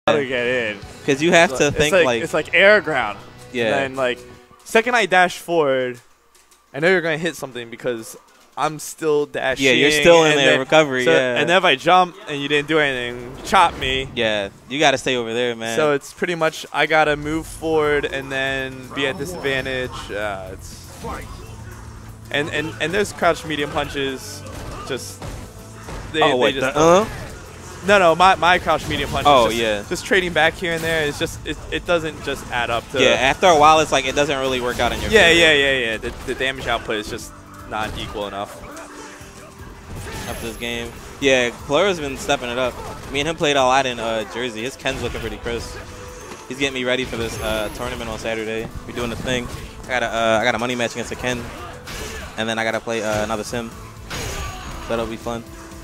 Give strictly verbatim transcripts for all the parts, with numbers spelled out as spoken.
to get in. Because you have it's to like, think it's like, like it's like air ground. yeah. And then like second I dash forward, I know you're gonna hit something because I'm still dashing. Yeah, you're still in and there then, recovery. so, yeah. And then if I jump and you didn't do anything, chop me. Yeah, you got to stay over there, man. So it's pretty much I gotta move forward and then be at disadvantage. Uh, it's and and and there's crouch medium punches. Just they, oh, they what just the, uh? no no my my crouch medium punches. Oh just, yeah. Just trading back here and there. It's just it it doesn't just add up to. Yeah, after a while, it's like it doesn't really work out in your Yeah favor. yeah yeah yeah. The, the damage output is just not equal enough. Up this game. Yeah, Plura's been stepping it up. Me and him played a lot in uh, Jersey. His Ken's looking pretty crisp. He's getting me ready for this uh, tournament on Saturday. We're doing the thing. I got a, uh, I got a money match against a Ken, and then I got to play uh, another sim. That'll be fun.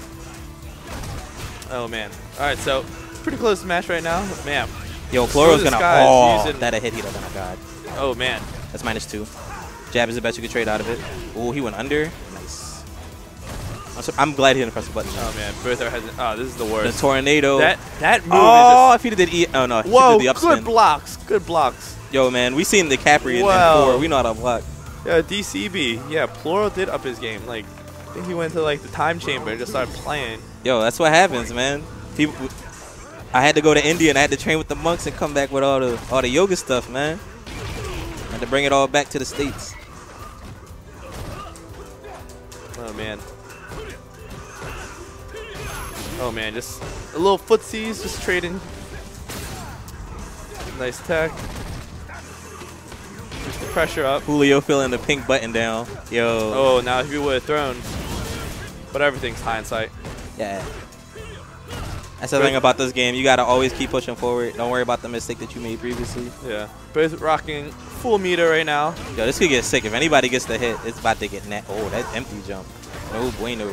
Oh man. All right, so pretty close to match right now. Man. Yo, Plura's this gonna guy oh, using- that a hit he doesn't. Oh god. Oh man. That's minus two. Jab is the best you could trade out of it. Oh, he went under. Nice. I'm, so, I'm glad he didn't press the button. Oh man, Bertha has. Oh, this is the worst. The tornado. That that move oh, is if he did E. Oh no, just. he Whoa, did the upspin. good blocks, good blocks. Yo, man, we seen the Capri in Wow. four. We know how to block. Yeah, D C B. Yeah, Plural did up his game. Like, I think he went to like the time chamber and just started playing. Yo, that's what happens, man. People, I had to go to India and I had to train with the monks and come back with all the all the yoga stuff, man. I had to bring it all back to the States. Oh man. Oh man, just a little footsies, just trading. Nice tech. Just the pressure up. Julio feeling the pink button down. Yo. Oh, now if you would have thrown. But everything's hindsight. Yeah. That's the thing about this game. You got to always keep pushing forward. Don't worry about the mistake that you made previously. Yeah. Both rocking full meter right now. Yo, this could get sick. If anybody gets the hit, it's about to get net. Oh, that empty jump. No bueno.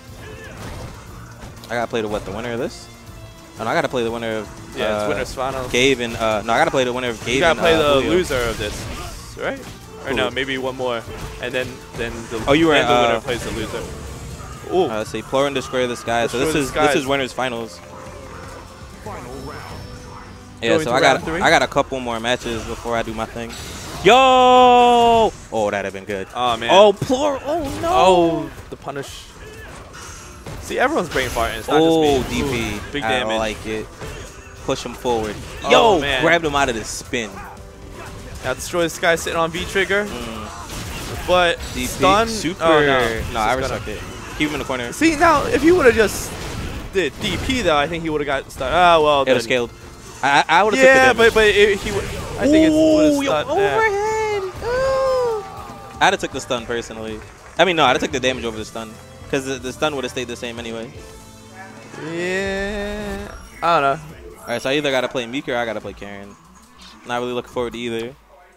I got to play the what? The winner of this? Oh, no, I got to play the winner of Yeah, uh, it's winner's final. Gabe and uh, no, I got to play the winner of Gabe. You gotta and, play uh, the Julio. loser of this, right? Or Who? no, maybe one more, and then then the Oh, you were, then the uh, winner plays the loser. Ooh, Uh, let's see, Plur and Destroy the Sky. So Destroy this the is Skies. this is winners finals. Yeah, Going so to I got round three? I got a couple more matches before I do my thing. Yo! Oh, that'd have been good. oh man. Oh, Plur! Oh no! oh, the punish. See, everyone's brain farting. It's not Oh, just me. D P. Ooh, big I damage. don't like it. Push him forward. Oh, Yo! man. Grabbed him out of the spin. Now Destroy the Sky sitting on V trigger, Mm. but D P. stun. Super. Oh, no, no, It's I just respect gonna- it. Keep him in the corner. See now, if he would have just did D P though, I think he would have got stunned. Ah well. It Then. would have scaled. I, I would have Yeah, took the but but it, he would. I think it would Ooh, have yo, stunned. yeah. overhead. Ooh. I'd have took the stun personally. I mean, no, I'd have took the damage over the stun. Because the, the stun would have stayed the same anyway. Yeah. I don't know. All right, so I either got to play Mika or I got to play Karen. Not really looking forward to either.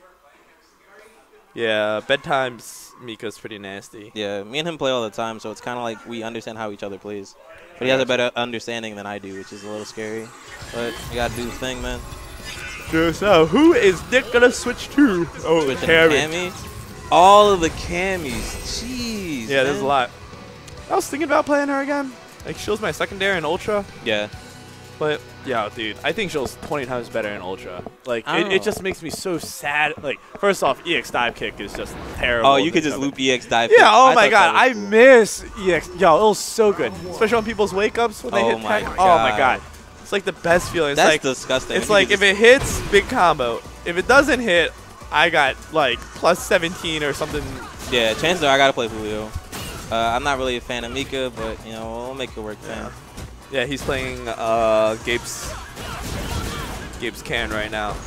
Yeah, bedtime's Mika's pretty nasty. Yeah, me and him play all the time, so it's kind of like we understand how each other plays. But he has a better understanding than I do, which is a little scary. But you got to do the thing, man. Sure, so who is Nick gonna switch to? Oh, Switching Karen. Cammy. All of the Cammies. Jeez. Yeah, there's man. a lot. I was thinking about playing her again. Like, Shield's my secondary in Ultra. Yeah. But, yeah, dude, I think Shield's twenty times better in Ultra. Like, I it, don't it know. just makes me so sad. Like, first off, E X dive kick is just terrible. Oh, you could just loop E X dive. Yeah, oh I my thought god, that I was cool. miss E X. Yo, it was so good. Especially on people's wake ups when they Oh hit my tech. Oh my God. god. It's like the best feeling. It's That's like disgusting. It's You like could if it hits, big combo. If it doesn't hit, I got like plus seventeen or something. just- Yeah, chances are I got to play Julio. Uh, I'm not really a fan of Mika, but, you know, we'll make it work, man. Yeah, he's playing uh, Gabe's Gabe's Karen right now.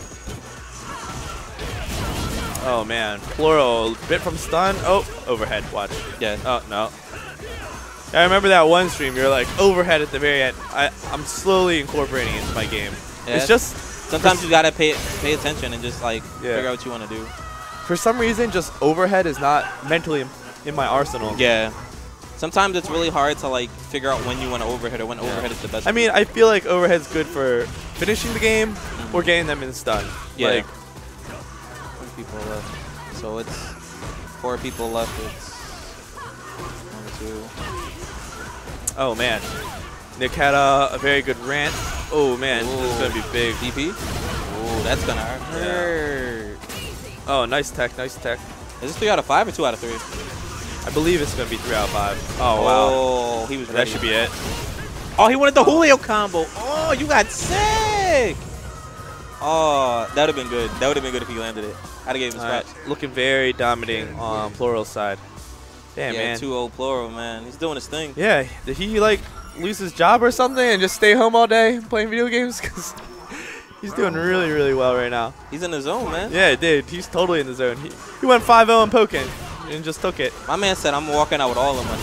Oh man, Plural bit from stun. Oh, overhead. Watch. Yeah. Oh no. I remember that one stream. You're like overhead at the very end. I I'm slowly incorporating it into my game. Yeah, It's just Sometimes you got to pay pay attention and just, like, Yeah. figure out what you want to do. for some reason, just overhead is not mentally in, in my arsenal. Yeah. Sometimes it's really hard to, like, figure out when you want to overhead or when overhead is the best. I mean, I feel like overhead's good for finishing the game or getting them in stun. Yeah. Like, Three people left. So it's four people left. It's one, two. oh man. Nick had a, a very good rant. Oh man, Ooh. this is gonna be big. D P? Ooh, that's gonna hurt. Oh, nice tech, nice tech. Is this three out of five or two out of three? I believe it's gonna be three out of five. Oh wow, Oh, he was ready. that should be it. Oh, he wanted the Julio combo. Oh, you got sick. Oh, that would have been good. That would have been good if he landed it. I'd have gave him his All right, props. looking very dominating on Plural's side. Damn Yeah, man. two oh Plural, man. He's doing his thing. Yeah, did he like lose his job or something and just stay home all day playing video games? Because he's doing really, really well right now. He's in the zone, man. Yeah, dude, he's totally in the zone. He, he went five oh in Pokken and just took it. My man said, I'm walking out with all the money.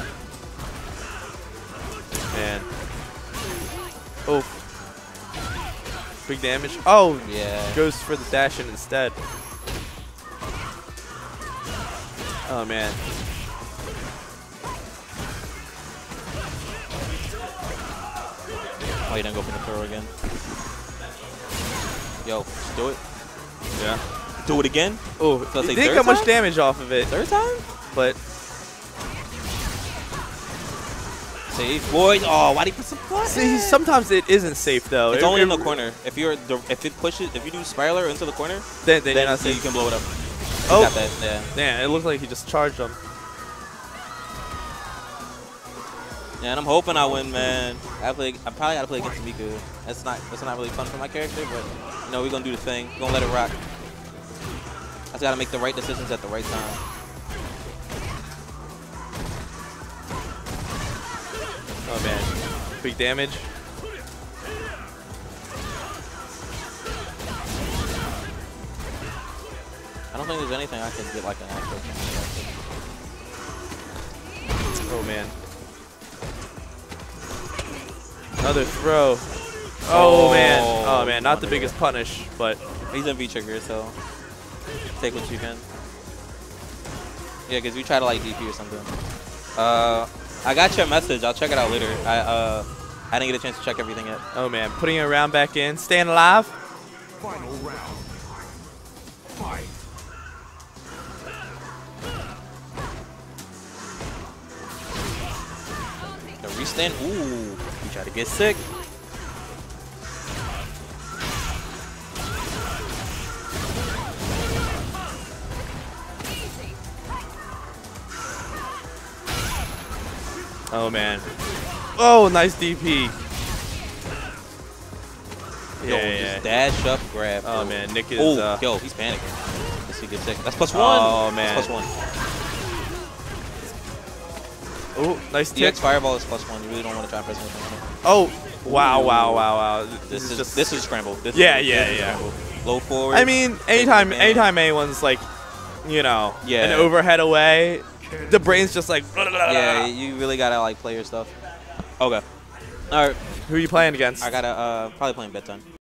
Man. Oh. Big damage. Oh, Yeah. goes for the dash in instead. Oh, man. Oh, he didn't go for the throw again. Yo, just do it. Yeah. Do it again. Oh, So he say didn't third get much time? damage off of it, Third time? but Safe. Boy. Oh, why'd he put some buttons? see, sometimes it isn't safe though. It's It- only in it- the corner. If you're the, if it pushes, if you do spiraler into the corner, Then, then, then you're not you safe. can blow it up. Oh. You got that. Yeah. Yeah, it looked like he just charged him. Yeah, and I'm hoping I win, man. I play. I probably gotta play against Miku. That's not. That's not really fun for my character, but you know we're gonna do the thing. We're gonna let it rock. I just gotta make the right decisions at the right time. Oh man, big damage. I don't think there's anything I can get like an actual. Oh man. Another throw. Oh, Oh, man. Oh man, not the wonderful. biggest punish, but He's in V trigger, so take what you can. Yeah, because we try to like D P or something. Uh, I got your message. I'll check it out later. I uh, I didn't get a chance to check everything yet. oh man, putting a round back in, staying alive. Final round. Fight. The restand. Ooh, we try to get sick. Oh man. Oh, nice D P. Yo, Yeah, yeah. just dash up, grab. Oh bro. man, Nick is. Oh, Uh, yo, he's panicking. Let's see, get sick. That's plus one. Oh, man. That's plus one. oh, nice D X tip. Fireball is plus one. You really don't want to try and press anything on it. Oh, wow, Ooh. wow, wow, wow. This, is just. this is scramble. This Yeah, is, yeah, this is yeah. scramble. Low forward. I mean, anytime, man. anytime anyone's like, you know, Yeah. an overhead away, the brain's just like. Yeah, you really gotta like play your stuff. Okay. All right. Who are you playing against? I gotta uh probably playing bedtime.